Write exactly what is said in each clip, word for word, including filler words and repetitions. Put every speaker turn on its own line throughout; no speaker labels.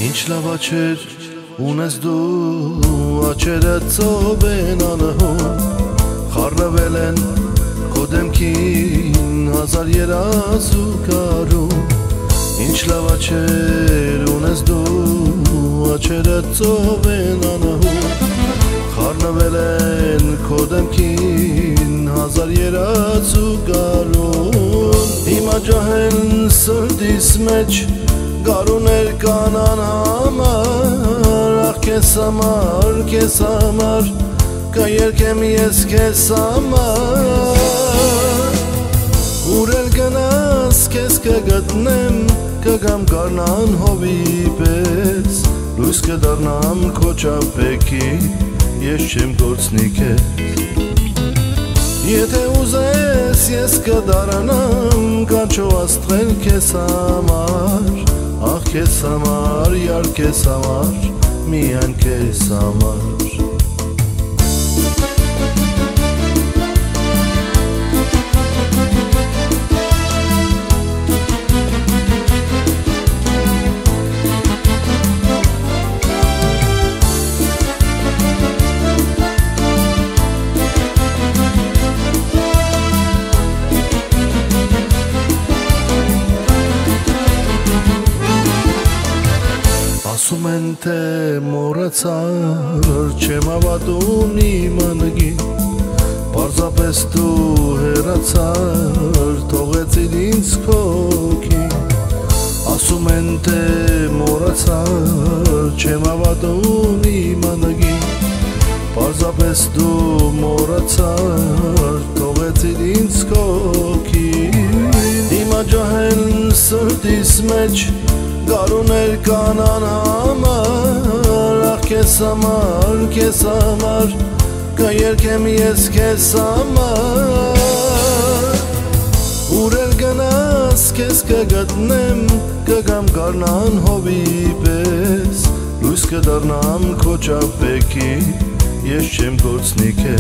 Ինչ լավ աչեր ունես դու, աչերը ծով են անհուն, խառնվել են քո դեմքին հազար երազուկարում։ Ինչ լավ աչեր ունես դու, աչերը ծով են անհուն, խառնվել են քո դեմքին հազար երազուկարում։ Հիմա ջահել սրտիս մեջ գարուներ կան անհամար, ախ քեզ համար, քեզ համար կերկեմ ես քեզ համար։ Ուր էլ գնաս քեզ կգտնեմ, կգամ գարնան հովի պես, լույս կդառնամ քո ճամփեքի, ես չեմ գործնի քեզ։ Եթե ուզես ես կդառնամ կանչո աստղել քեզ համար, ախ քեզ համար, յար քեզ համար, միայն քեզ համար։ Ասում են թե մոռացար, չեմ հավատում իմ անգին, պարզապես դու հեռացար, թողեցիր ինձ քո հոգին։ Ասում են թե մոռացար, չեմ հավատում իմ անգին, պարզապես դու մոռացար, թողեցիր ինձ քո հոգին։ Հիմա ջահել սրտիս մեջ գարուներ կան անհամար, ախ քեզ համար, քեզ համար կերկեմ ես քեզ համար։ Ուր էլ գնաս քեզ կգտնեմ, կգամ գարնան հովի պես, լույս կդառնամ քո ճամփեքի, ես չեմ գործնի քեզ։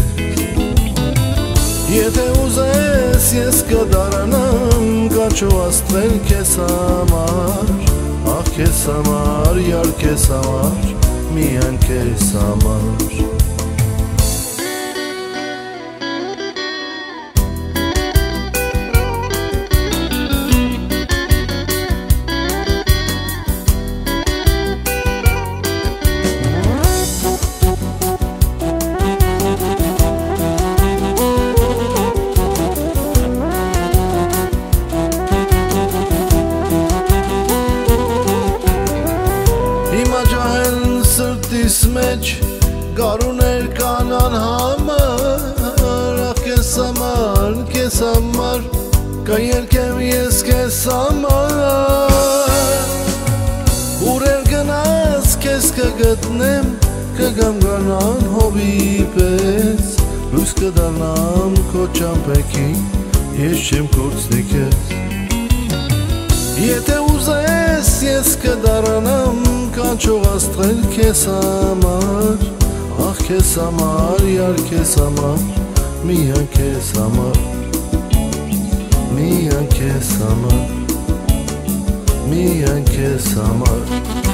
Եթե ուզես ես կդառնամ կանչո աստղել քեզ համար, ախ քեզ համար, յար քեզ համար, միայն քեզ համար։ Հիմա ջահել սրտիս մեջ գարուներ կան անհամար, ախ քեզ համար, քեզ համար կերկեմ ես քեզ համար։ Ուր էլ գնաս քեզ կգտնեմ, կգամ գարնան հովի պես, լույս կդառնամ քո ճամփեքի, ես չեմ գործնի քեզ։ Եթե ուզես ես կդառնամ կանչող աստղել քեզ համար, ախ քեզ համար, յար քեզ համար, միայն քեզ համար, միայն քեզ համար, միայն քեզ համար։